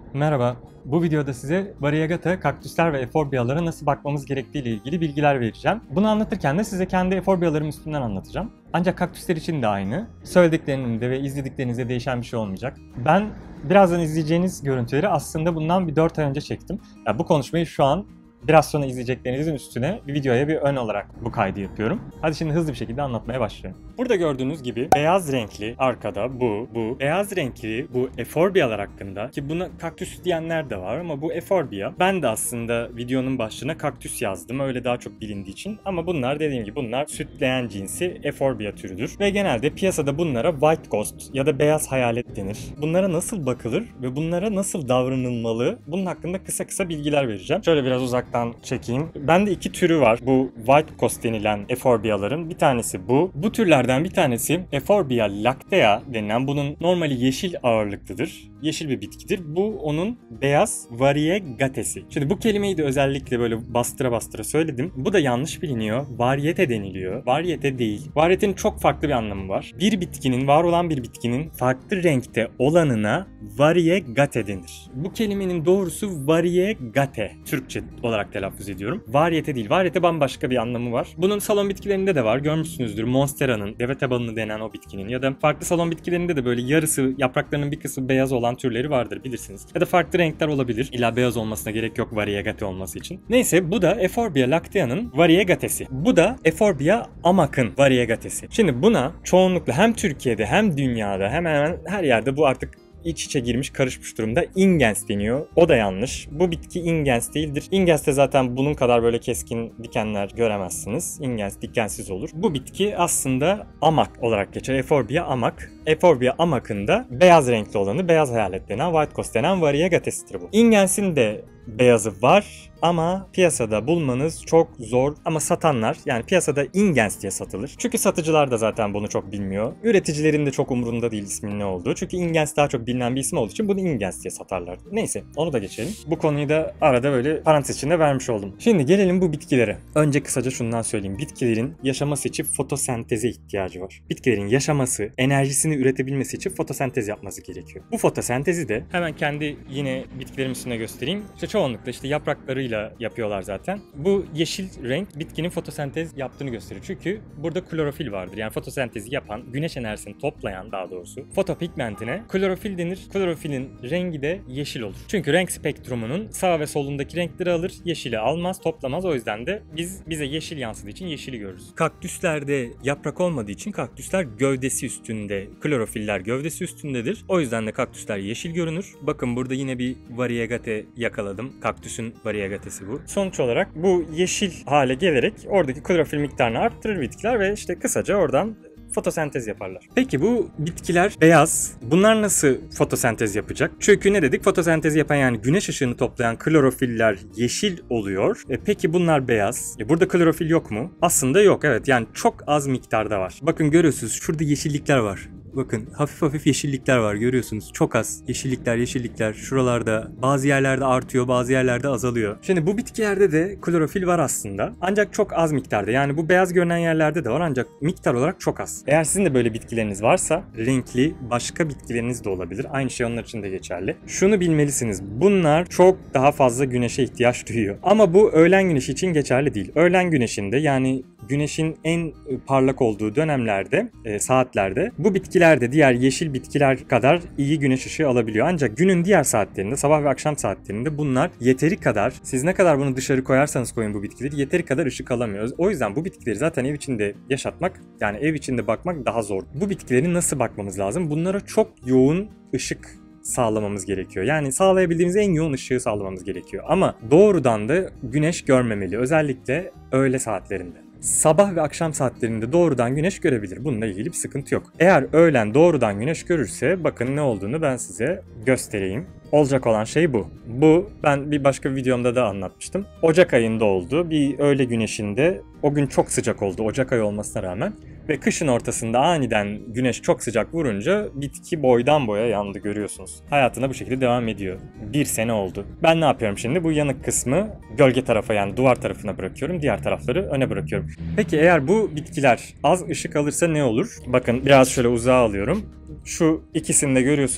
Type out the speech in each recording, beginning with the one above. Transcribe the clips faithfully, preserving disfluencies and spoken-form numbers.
Merhaba, bu videoda size Variegata, kaktüsler ve eforbiyalara nasıl bakmamız gerektiği ile ilgili bilgiler vereceğim. Bunu anlatırken de size kendi eforbiyalarım üstünden anlatacağım. Ancak kaktüsler için de aynı. Söylediklerimde ve izlediklerinizde değişen bir şey olmayacak. Ben birazdan izleyeceğiniz görüntüleri aslında bundan bir dört ay önce çektim. Yani bu konuşmayı şu an biraz sonra izleyeceklerinizin üstüne bir videoya bir ön olarak bu kaydı yapıyorum. Hadi şimdi hızlı bir şekilde anlatmaya başlıyorum. Burada gördüğünüz gibi beyaz renkli arkada bu, bu beyaz renkli bu eforbiyalar hakkında, ki buna kaktüs diyenler de var ama bu eforbiya. Ben de aslında videonun başlığına kaktüs yazdım, öyle daha çok bilindiği için, ama bunlar dediğim gibi bunlar sütleyen cinsi eforbiya türüdür ve genelde piyasada bunlara white ghost ya da beyaz hayalet denir. Bunlara nasıl bakılır ve bunlara nasıl davranılmalı, bunun hakkında kısa kısa bilgiler vereceğim. Şöyle biraz uzak çekeyim. Bende iki türü var bu white ghost denilen eforbiyaların. Bir tanesi bu. Bu türlerden bir tanesi Eforbia lactea denilen, bunun normali yeşil ağırlıklıdır. Yeşil bir bitkidir. Bu onun beyaz variegatesi. Şimdi bu kelimeyi de özellikle böyle bastıra bastıra söyledim. Bu da yanlış biliniyor. Varyete deniliyor. Varyete değil. Varyetenin çok farklı bir anlamı var. Bir bitkinin, var olan bir bitkinin farklı renkte olanına variegate denir. Bu kelimenin doğrusu variegate. Türkçe olarak telaffuz ediyorum. Varyete değil. Varyete bambaşka bir anlamı var. Bunun salon bitkilerinde de var. Görmüşsünüzdür. Monstera'nın, deve tabanını denen o bitkinin ya da farklı salon bitkilerinde de böyle yarısı, yapraklarının bir kısmı beyaz olan türleri vardır, bilirsiniz. Ya da farklı renkler olabilir. İlla beyaz olmasına gerek yok variegate olması için. Neyse, bu da Eforbia lactea'nın variegatesi. Bu da Eforbia amac'ın variegatesi. Şimdi buna çoğunlukla hem Türkiye'de hem dünyada hemen hemen her yerde bu artık iç içe girmiş, karışmış durumda ingens deniyor. O da yanlış. Bu bitki ingens değildir. Ingens'te zaten bunun kadar böyle keskin dikenler göremezsiniz. Ingens dikensiz olur. Bu bitki aslında amak olarak geçer. Eforbia amak. Eforbia amac'ın da beyaz renkli olanı, beyaz hayalet denen, white ghost denen variegatesidir bu. Ingens'in de beyazı var ama piyasada bulmanız çok zor, ama satanlar, yani piyasada ingens diye satılır. Çünkü satıcılar da zaten bunu çok bilmiyor. Üreticilerin de çok umurunda değil ismin ne olduğu. Çünkü ingens daha çok bilinen bir isim olduğu için bunu ingens diye satarlar. Neyse, onu da geçelim. Bu konuyu da arada böyle parantez içinde vermiş oldum. Şimdi gelelim bu bitkilere. Önce kısaca şundan söyleyeyim. Bitkilerin yaşaması için fotosenteze ihtiyacı var. Bitkilerin yaşaması, enerjisini üretebilmesi için fotosentez yapması gerekiyor. Bu fotosentezi de hemen kendi yine bitkilerin üstüne göstereyim. İşte çoğunlukla işte yapraklarıyla yapıyorlar zaten. Bu yeşil renk bitkinin fotosentez yaptığını gösterir. Çünkü burada klorofil vardır. Yani fotosentezi yapan, güneş enerjisini toplayan daha doğrusu fotopigmentine klorofil denir. Klorofilin rengi de yeşil olur. Çünkü renk spektrumunun sağ ve solundaki renkleri alır, yeşili almaz, toplamaz. O yüzden de biz bize yeşil yansıdığı için yeşili görürüz. Kaktüslerde yaprak olmadığı için kaktüsler gövdesi üstünde, klorofiller gövdesi üstündedir. O yüzden de kaktüsler yeşil görünür. Bakın burada yine bir variegate yakaladım. Kaktüsün variegatesi bu. Sonuç olarak bu yeşil hale gelerek oradaki klorofil miktarını arttırır bitkiler ve işte kısaca oradan fotosentez yaparlar. Peki bu bitkiler beyaz. Bunlar nasıl fotosentez yapacak? Çünkü ne dedik? Fotosentez yapan, yani güneş ışığını toplayan klorofiller yeşil oluyor. E peki bunlar beyaz. E burada klorofil yok mu? Aslında yok, evet. Yani çok az miktarda var. Bakın görüyorsunuz, şurada yeşillikler var. Bakın hafif hafif yeşillikler var, görüyorsunuz. Çok az yeşillikler yeşillikler şuralarda, bazı yerlerde artıyor, bazı yerlerde azalıyor. Şimdi bu bitkilerde de klorofil var aslında. Ancak çok az miktarda. Yani bu beyaz görünen yerlerde de var ancak miktar olarak çok az. Eğer sizin de böyle bitkileriniz varsa renkli başka bitkileriniz de olabilir. Aynı şey onlar için de geçerli. Şunu bilmelisiniz. Bunlar çok daha fazla güneşe ihtiyaç duyuyor. Ama bu öğlen güneşi için geçerli değil. Öğlen güneşinde, yani güneşin en parlak olduğu dönemlerde, e, saatlerde bu bitkiler de diğer yeşil bitkiler kadar iyi güneş ışığı alabiliyor. Ancak günün diğer saatlerinde, sabah ve akşam saatlerinde bunlar yeteri kadar, siz ne kadar bunu dışarı koyarsanız koyun bu bitkileri, yeteri kadar ışık alamıyor. O yüzden bu bitkileri zaten ev içinde yaşatmak, yani ev içinde bakmak daha zor. Bu bitkileri nasıl bakmamız lazım? Bunlara çok yoğun ışık sağlamamız gerekiyor. Yani sağlayabildiğimiz en yoğun ışığı sağlamamız gerekiyor. Ama doğrudan da güneş görmemeli. Özellikle öğle saatlerinde. Sabah ve akşam saatlerinde doğrudan güneş görebilir. Bununla ilgili bir sıkıntı yok. Eğer öğlen doğrudan güneş görürse bakın ne olduğunu ben size göstereyim. Olacak olan şey bu. Bu ben bir başka videomda da anlatmıştım. Ocak ayında oldu. Bir öğle güneşinde, o gün çok sıcak oldu Ocak ayı olmasına rağmen. Ve kışın ortasında aniden güneş çok sıcak vurunca bitki boydan boya yandı, görüyorsunuz. Hayatına bu şekilde devam ediyor. Bir sene oldu. Ben ne yapıyorum şimdi? Bu yanık kısmı gölge tarafa, yani duvar tarafına bırakıyorum. Diğer tarafları öne bırakıyorum. Peki eğer bu bitkiler az ışık alırsa ne olur? Bakın biraz şöyle uzağa alıyorum. Şu ikisini de görüyorsunuz.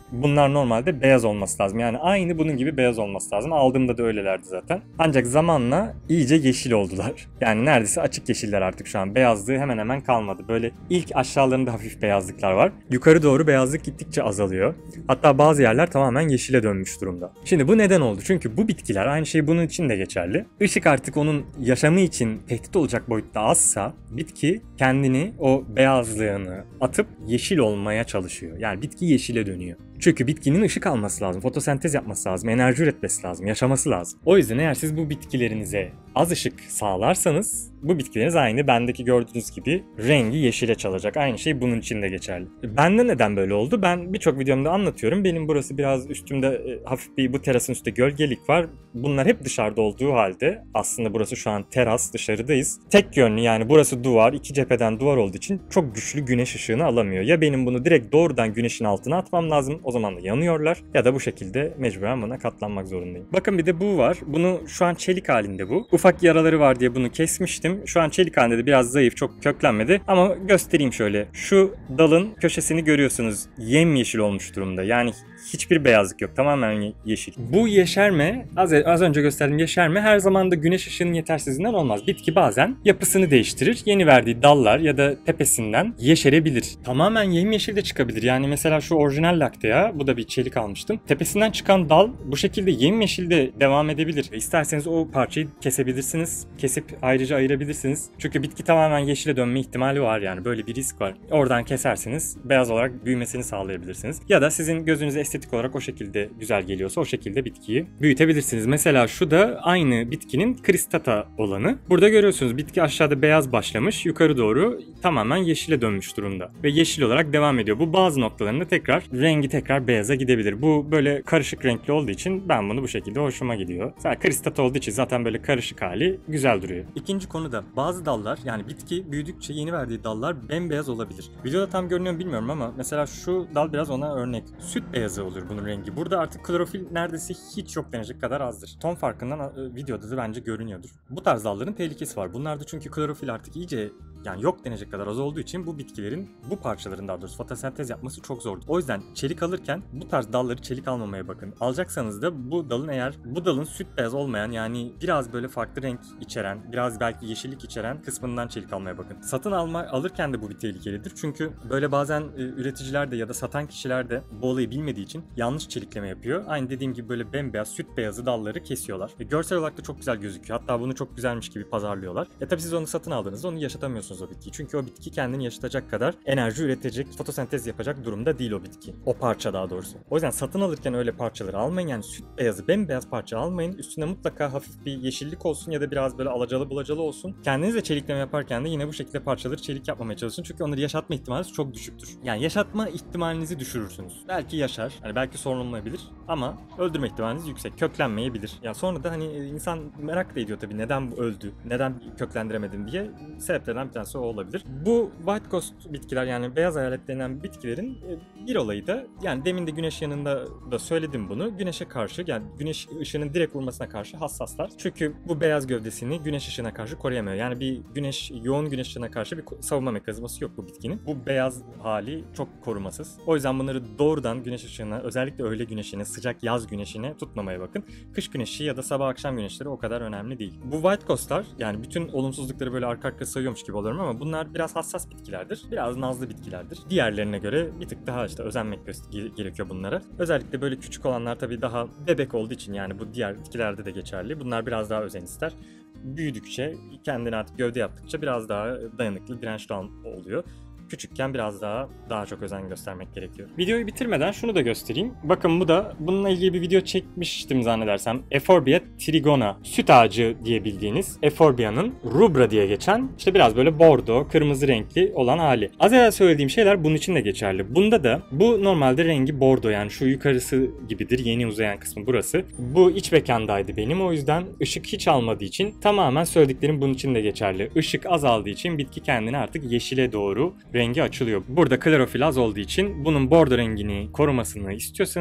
bunlar normalde beyaz olması lazım. Yani aynı bunun gibi beyaz olması lazım. Aldığımda da öylelerdi zaten. Ancak zamanla iyice yeşil oldular. Yani neredeyse açık yeşiller artık şu an. Beyazlığı hemen hemen kalmadı. Böyle ilk aşağılarında hafif beyazlıklar var. Yukarı doğru beyazlık gittikçe azalıyor. Hatta bazı yerler tamamen yeşile dönmüş durumda. Şimdi bu neden oldu? Çünkü bu bitkiler, aynı şey bunun için de geçerli. Işık artık onun yaşamı için tehdit olacak boyutta azsa bitki kendini, o beyazlığını atıp yeşil olmaya çalışıyor. Yani bitki yeşile dönüyor. Çünkü bitkinin ışık alması lazım, fotosentez yapması lazım, enerji üretmesi lazım, yaşaması lazım. O yüzden eğer siz bu bitkilerinize az ışık sağlarsanız bu bitkileriniz aynı bendeki gördüğünüz gibi rengi yeşile çalacak. Aynı şey bunun için de geçerli. Bende neden böyle oldu? Ben birçok videomda anlatıyorum. Benim burası biraz üstümde e, hafif bir, bu terasın üstünde gölgelik var. Bunlar hep dışarıda olduğu halde aslında burası şu an teras, dışarıdayız. Tek yönlü, yani burası duvar, iki cepheden duvar olduğu için çok güçlü güneş ışığını alamıyor. Ya benim bunu direkt doğrudan güneşin altına atmam lazım. O zaman da yanıyorlar. Ya da bu şekilde mecburen buna katlanmak zorundayım. Bakın bir de bu var. Bunu şu an çelik halinde bu. Ufak yaraları var diye bunu kesmiştim. Şu an çelik halinde de biraz zayıf, çok köklenmedi. Ama göstereyim şöyle. Şu dalın köşesini görüyorsunuz. Yemyeşil olmuş durumda. Yani hiçbir beyazlık yok. Tamamen yeşil. Bu yeşerme, az, az önce gösterdiğim yeşerme her zaman da güneş ışığının yetersizliğinden olmaz. Bitki bazen yapısını değiştirir. Yeni verdiği dallar ya da tepesinden yeşerebilir. Tamamen yemyeşil de çıkabilir. Yani mesela şu orijinal laktea, bu da bir çelik almıştım. Tepesinden çıkan dal bu şekilde yemyeşil de devam edebilir. İsterseniz o parçayı kesebilirsiniz. Kesip ayrıca ayırabilirsiniz. Çünkü bitki tamamen yeşile dönme ihtimali var, yani böyle bir risk var. Oradan keserseniz beyaz olarak büyümesini sağlayabilirsiniz. Ya da sizin gözünüze estetik olarak o şekilde güzel geliyorsa o şekilde bitkiyi büyütebilirsiniz. Mesela şu da aynı bitkinin kristata olanı. Burada görüyorsunuz bitki aşağıda beyaz başlamış, yukarı doğru tamamen yeşile dönmüş durumda. Ve yeşil olarak devam ediyor. Bu bazı noktalarında tekrar rengi tekrar beyaza gidebilir. Bu böyle karışık renkli olduğu için ben bunu bu şekilde hoşuma gidiyor. Zaten kristata olduğu için zaten böyle karışık hali güzel duruyor. İkinci konu da bazı dallar, yani bitki büyüdükçe yeni verdiği dallar bembeyaz olabilir. Videoda tam görünüyor mu bilmiyorum ama mesela şu dal biraz ona örnek. Süt beyazı olur bunun rengi. Burada artık klorofil neredeyse hiç yok denecek kadar azdır. Ton farkından videoda da bence görünüyordur. Bu tarz dalların tehlikesi var. Bunlarda çünkü klorofil artık iyice, yani yok denecek kadar az olduğu için bu bitkilerin, bu parçaların daha doğrusu fotosentez yapması çok zor. O yüzden çelik alırken bu tarz dalları çelik almamaya bakın. Alacaksanız da bu dalın, eğer bu dalın süt beyaz olmayan, yani biraz böyle farklı renk içeren, biraz belki yeşillik içeren kısmından çelik almaya bakın. Satın alma alırken de bu bir tehlikelidir. Çünkü böyle bazen e, üreticiler de ya da satan kişiler de bu olayı bilmediği için yanlış çelikleme yapıyor. Aynı dediğim gibi böyle bembeyaz, süt beyazı dalları kesiyorlar. E, görsel olarak da çok güzel gözüküyor. Hatta bunu çok güzelmiş gibi pazarlıyorlar. E tabi siz onu satın aldığınızda onu yaşatamıyorsunuz o bitkiyi. Çünkü o bitki kendini yaşatacak kadar enerji üretecek, fotosentez yapacak durumda değil o bitki. O parça daha doğrusu. O yüzden satın alırken öyle parçaları almayın. Yani süt beyazı, bembeyaz parça almayın. Üstüne mutlaka hafif bir yeşillik olsun ya da biraz böyle alacalı bulacalı olsun. Kendiniz de çelikleme yaparken de yine bu şekilde parçaları çelik yapmamaya çalışın. Çünkü onları yaşatma ihtimaliniz çok düşüktür. Yani yaşatma ihtimalinizi düşürürsünüz. Belki yaşar. Hani belki sorun olmayabilir ama öldürme ihtimaliniz yüksek. Köklenmeyebilir. Ya sonra da hani insan merak da ediyor tabii, neden bu öldü? Neden köklendiremedim diye. Sebeplerden bir tanesi o olabilir. Bu White Ghost bitkiler, yani beyaz hayalet denen bitkilerin bir olayı da, yani demin de güneş yanında da söyledim bunu. Güneşe karşı, yani güneş ışığının direkt vurmasına karşı hassaslar. Çünkü bu beyaz gövdesini güneş ışığına karşı koruyamıyor. Yani bir güneş, yoğun güneş ışığına karşı bir savunma mekanizması yok bu bitkinin. Bu beyaz hali çok korumasız. O yüzden bunları doğrudan güneş ışığına, özellikle öğle güneşine, sıcak yaz güneşine tutmamaya bakın. Kış güneşi ya da sabah akşam güneşleri o kadar önemli değil. Bu White Ghost'lar, yani bütün olumsuzlukları böyle arka arka sayıyormuş gibi oluyorum ama bunlar biraz hassas bitkilerdir. Biraz nazlı bitkilerdir. Diğerlerine göre bir tık daha işte özenmek gerekiyor bunlara. Özellikle böyle küçük olanlar tabii daha bebek olduğu için, yani bu diğer bitkilerde de geçerli. Bunlar biraz daha özen ister. Büyüdükçe, kendini artık gövde yaptıkça biraz daha dayanıklı, dirençli oluyor. Küçükken biraz daha daha çok özen göstermek gerekiyor. Videoyu bitirmeden şunu da göstereyim. Bakın bu da, bununla ilgili bir video çekmiştim zannedersem. Euphorbia trigona, süt ağacı diye bildiğiniz Euphorbia'nın rubra diye geçen, işte biraz böyle bordo, kırmızı renkli olan hali. Az evvel söylediğim şeyler bunun için de geçerli. Bunda da bu normalde rengi bordo, yani şu yukarısı gibidir, yeni uzayan kısmı burası. Bu iç mekandaydı benim, o yüzden ışık hiç almadığı için tamamen söylediklerim bunun için de geçerli. Işık azaldığı için bitki kendini artık yeşile doğru rengi açılıyor. Burada klorofil az olduğu için bunun bordo rengini korumasını istiyorsanız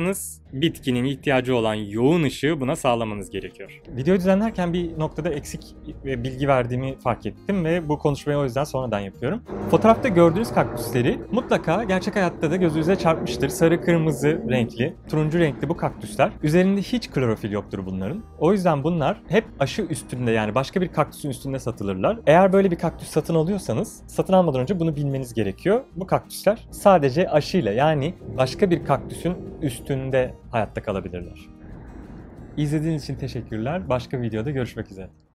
bitkinin ihtiyacı olan yoğun ışığı buna sağlamanız gerekiyor. Video düzenlerken bir noktada eksik bilgi verdiğimi fark ettim ve bu konuşmayı o yüzden sonradan yapıyorum. Fotoğrafta gördüğünüz kaktüsleri mutlaka gerçek hayatta da gözünüze çarpmıştır. Sarı, kırmızı renkli, turuncu renkli bu kaktüsler. Üzerinde hiç klorofil yoktur bunların. O yüzden bunlar hep aşı üstünde, yani başka bir kaktüsün üstünde satılırlar. Eğer böyle bir kaktüs satın alıyorsanız satın almadan önce bunu bilmeniz gerekiyor. Bu kaktüsler sadece aşıyla, yani başka bir kaktüsün üstünde hayatta kalabilirler. İzlediğiniz için teşekkürler. Başka videoda görüşmek üzere.